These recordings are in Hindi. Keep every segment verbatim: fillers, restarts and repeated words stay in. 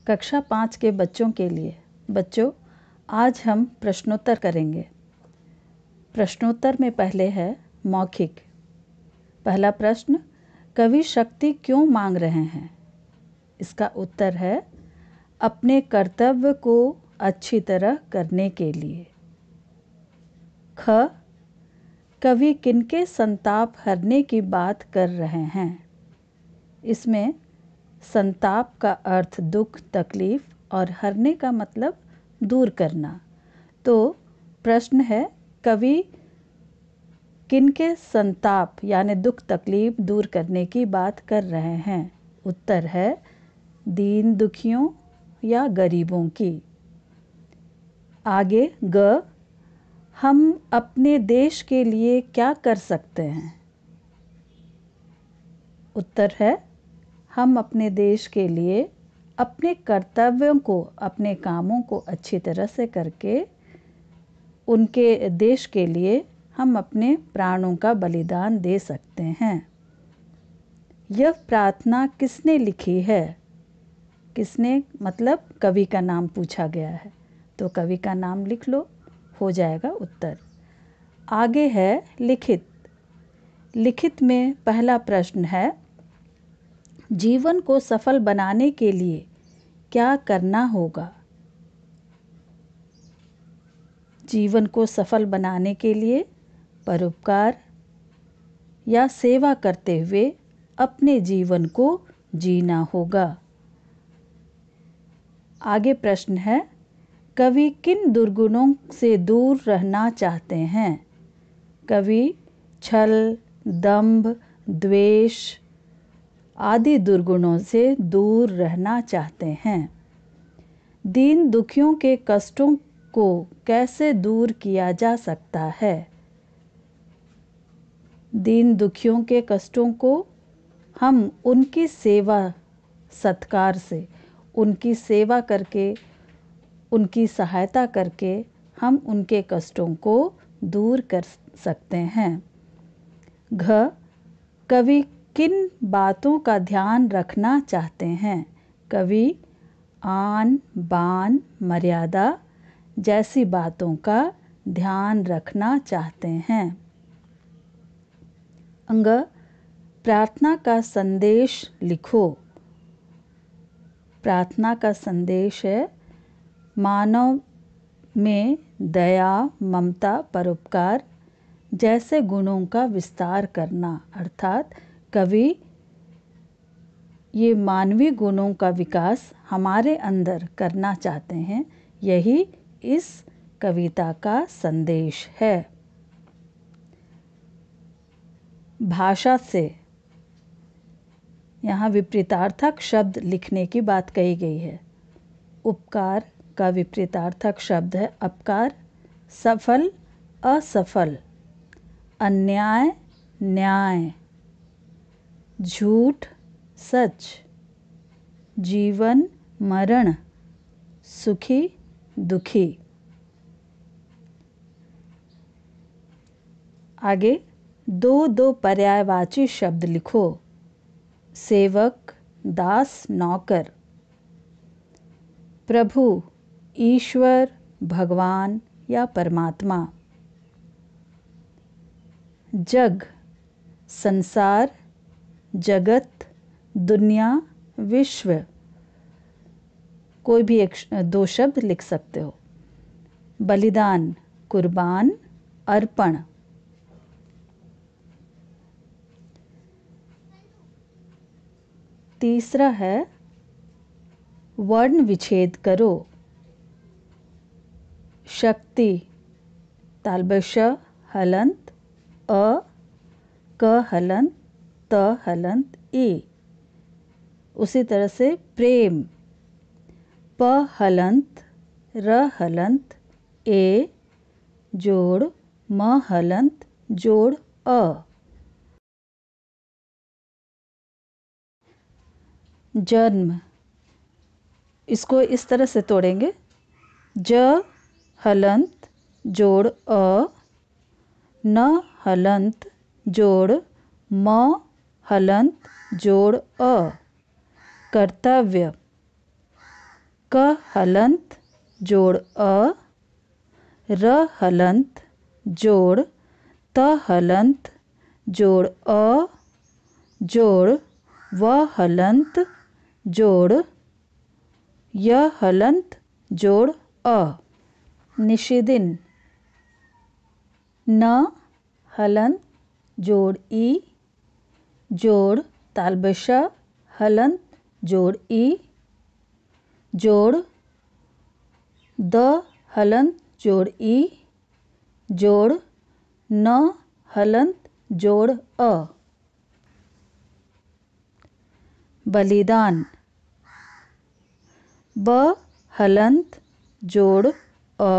कक्षा पाँच के बच्चों के लिए। बच्चों, आज हम प्रश्नोत्तर करेंगे। प्रश्नोत्तर में पहले है मौखिक। पहला प्रश्न, कवि शक्ति क्यों मांग रहे हैं? इसका उत्तर है अपने कर्तव्य को अच्छी तरह करने के लिए। ख, कवि किनके संताप हरने की बात कर रहे हैं? इसमें संताप का अर्थ दुख, तकलीफ और हरने का मतलब दूर करना। तो प्रश्न है, कवि किनके संताप यानी दुख तकलीफ दूर करने की बात कर रहे हैं? उत्तर है दीन दुखियों या गरीबों की। आगे ग, हम अपने देश के लिए क्या कर सकते हैं? उत्तर है हम अपने देश के लिए अपने कर्तव्यों को, अपने कामों को अच्छी तरह से करके उनके देश के लिए हम अपने प्राणों का बलिदान दे सकते हैं। यह प्रार्थना किसने लिखी है? किसने मतलब कवि का नाम पूछा गया है, तो कवि का नाम लिख लो, हो जाएगा उत्तर। आगे है लिखित। लिखित में पहला प्रश्न है, जीवन को सफल बनाने के लिए क्या करना होगा? जीवन को सफल बनाने के लिए परोपकार या सेवा करते हुए अपने जीवन को जीना होगा। आगे प्रश्न है, कवि किन दुर्गुणों से दूर रहना चाहते हैं? कवि छल, दंभ, द्वेष आदि दुर्गुणों से दूर रहना चाहते हैं। दीन दुखियों के कष्टों को कैसे दूर किया जा सकता है? दीन दुखियों के कष्टों को हम उनकी सेवा सत्कार से, उनकी सेवा करके, उनकी सहायता करके हम उनके कष्टों को दूर कर सकते हैं। घ, कवि किन बातों का ध्यान रखना चाहते हैं? कवि आन बान मर्यादा जैसी बातों का ध्यान रखना चाहते हैं। अंग, प्रार्थना का संदेश लिखो। प्रार्थना का संदेश है मानव में दया, ममता, परोपकार जैसे गुणों का विस्तार करना। अर्थात कवि ये मानवीय गुणों का विकास हमारे अंदर करना चाहते हैं। यही इस कविता का संदेश है। भाषा से यहाँ विपरीतार्थक शब्द लिखने की बात कही गई है। उपकार का विपरीतार्थक शब्द है अपकार। सफल, असफल। अन्याय, न्याय। झूठ, सच। जीवन, मरण। सुखी, दुखी। आगे दो दो पर्यायवाची शब्द लिखो। सेवक, दास, नौकर। प्रभु, ईश्वर, भगवान या परमात्मा। जग, संसार, जगत, दुनिया, विश्व। कोई भी एक दो शब्द लिख सकते हो। बलिदान, कुर्बान, अर्पण। तीसरा है वर्ण विच्छेद करो। शक्ति, तालबश हलंत, अ, क हलंत, त हलंत, ई। उसी तरह से प्रेम, प हलंत, र हलंत, ए जोड़ म हलंत जोड़ अ। जन्म, इसको इस तरह से तोड़ेंगे। ज हलंत जोड़ अ, न हलंत जोड़ म हलंत जोड़ अ। कर्तव्य, क हलंत जोड़ अ, र हलंत जोड़ त हलंत जोड़ अ जोड़ व हलंत जोड़ य हलंत जोड़ अ। निशिदिन न हलंत जोड़ ई जोड़ तालबशा हलंत जोड़ ई जोड़ द हलंत जोड़ ई जोड़ न हलंत जोड़ अ। बलिदान ब हलंत जोड़ अ,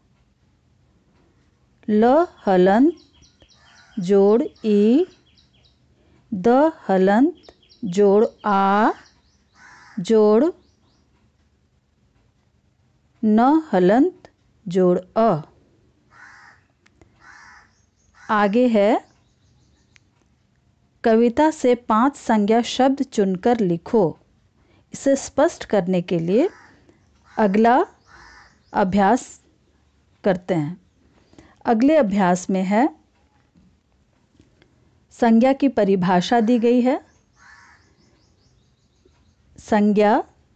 ल हलंत जोड़ ई, द हलंत जोड़ आ जोड़ न हलंत जोड़ अ। आगे है कविता से पांच संज्ञा शब्द चुनकर लिखो। इसे स्पष्ट करने के लिए अगला अभ्यास करते हैं। अगले अभ्यास में है संज्ञा की परिभाषा दी गई है। संज्ञा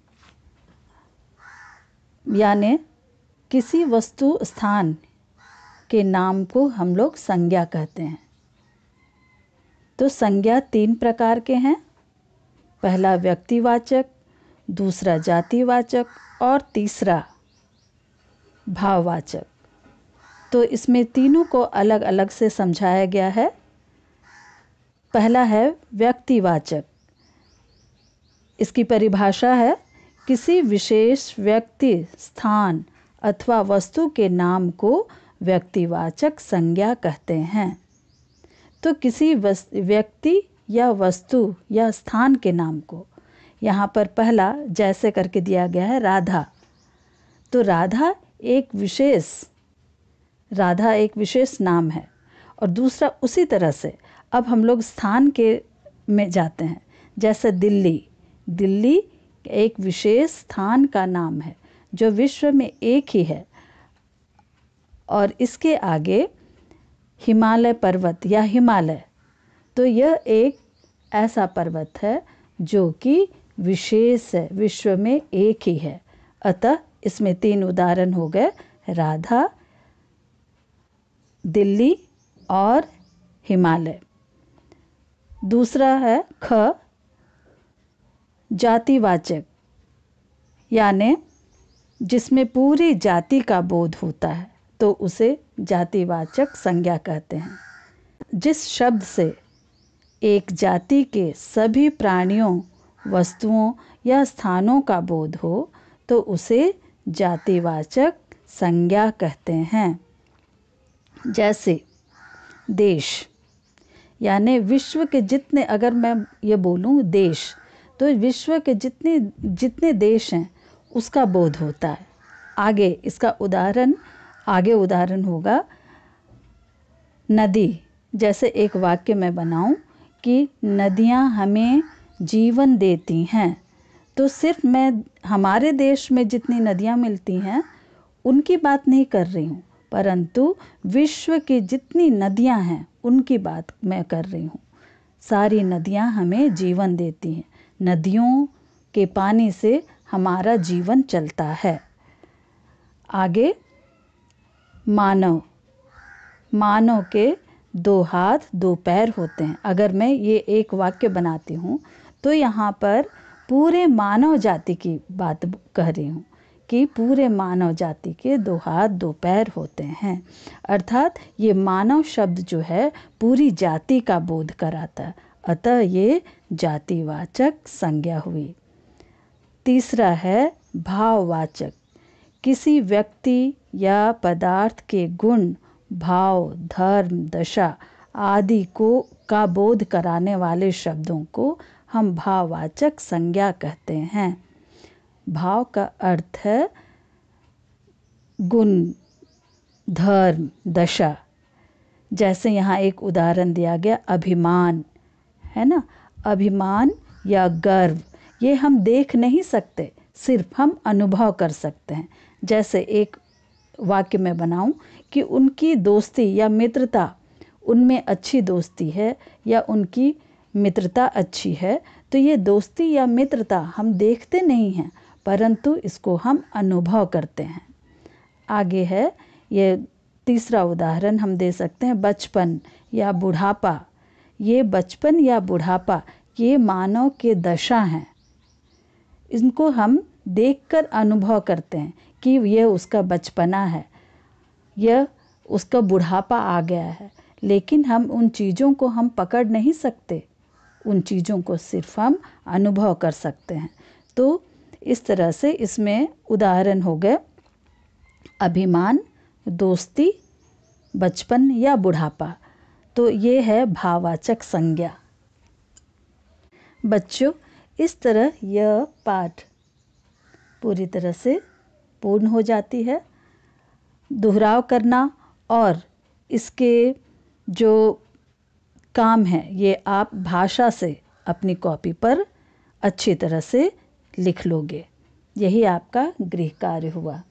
यानी किसी वस्तु स्थान के नाम को हम लोग संज्ञा कहते हैं। तो संज्ञा तीन प्रकार के हैं। पहला व्यक्तिवाचक, दूसरा जातिवाचक और तीसरा भाववाचक। तो इसमें तीनों को अलग अलग से समझाया गया है। पहला है व्यक्तिवाचक। इसकी परिभाषा है किसी विशेष व्यक्ति, स्थान अथवा वस्तु के नाम को व्यक्तिवाचक संज्ञा कहते हैं। तो किसी व्यक्ति या वस्तु या स्थान के नाम को, यहाँ पर पहला जैसे करके दिया गया है राधा। तो राधा एक विशेष राधा एक विशेष नाम है। और दूसरा उसी तरह से अब हम लोग स्थान के में जाते हैं। जैसे दिल्ली, दिल्ली एक विशेष स्थान का नाम है जो विश्व में एक ही है। और इसके आगे हिमालय पर्वत या हिमालय, तो यह एक ऐसा पर्वत है जो कि विशेष है, विश्व में एक ही है। अतः इसमें तीन उदाहरण हो गए, राधा, दिल्ली और हिमालय। दूसरा है ख, जातिवाचक, यानी जिसमें पूरी जाति का बोध होता है तो उसे जातिवाचक संज्ञा कहते हैं। जिस शब्द से एक जाति के सभी प्राणियों, वस्तुओं या स्थानों का बोध हो तो उसे जातिवाचक संज्ञा कहते हैं। जैसे देश, यानी विश्व के जितने, अगर मैं ये बोलूँ देश, तो विश्व के जितने जितने देश हैं उसका बोध होता है। आगे इसका उदाहरण आगे उदाहरण होगा नदी। जैसे एक वाक्य मैं बनाऊं कि नदियां हमें जीवन देती हैं, तो सिर्फ मैं हमारे देश में जितनी नदियां मिलती हैं उनकी बात नहीं कर रही हूँ, परंतु विश्व की जितनी नदियां हैं उनकी बात मैं कर रही हूँ। सारी नदियां हमें जीवन देती हैं। नदियों के पानी से हमारा जीवन चलता है। आगे मानव, मानव के दो हाथ दो पैर होते हैं। अगर मैं ये एक वाक्य बनाती हूँ तो यहाँ पर पूरे मानव जाति की बात कह रही हूँ कि पूरे मानव जाति के दो हाथ दो पैर होते हैं। अर्थात ये मानव शब्द जो है पूरी जाति का बोध कराता है। अतः ये जातिवाचक संज्ञा हुई। तीसरा है भाववाचक। किसी व्यक्ति या पदार्थ के गुण, भाव, धर्म, दशा आदि को का बोध कराने वाले शब्दों को हम भाववाचक संज्ञा कहते हैं। भाव का अर्थ है गुण, धर्म, दशा। जैसे यहाँ एक उदाहरण दिया गया अभिमान, है ना। अभिमान या गर्व ये हम देख नहीं सकते सिर्फ हम अनुभव कर सकते हैं। जैसे एक वाक्य में बनाऊं कि उनकी दोस्ती या मित्रता, उनमें अच्छी दोस्ती है या उनकी मित्रता अच्छी है, तो ये दोस्ती या मित्रता हम देखते नहीं हैं, परंतु इसको हम अनुभव करते हैं। आगे है ये तीसरा उदाहरण हम दे सकते हैं, बचपन या बुढ़ापा। ये बचपन या बुढ़ापा ये मानव के दशा हैं। इनको हम देखकर अनुभव करते हैं कि यह उसका बचपना है, यह उसका बुढ़ापा आ गया है, लेकिन हम उन चीज़ों को हम पकड़ नहीं सकते, उन चीज़ों को सिर्फ हम अनुभव कर सकते हैं। तो इस तरह से इसमें उदाहरण हो गए अभिमान, दोस्ती, बचपन या बुढ़ापा। तो ये है भाववाचक संज्ञा। बच्चों, इस तरह यह पाठ पूरी तरह से पूर्ण हो जाती है। दोहराव करना और इसके जो काम है ये आप भाषा से अपनी कॉपी पर अच्छी तरह से लिख लोगे। यही आपका गृह कार्य हुआ।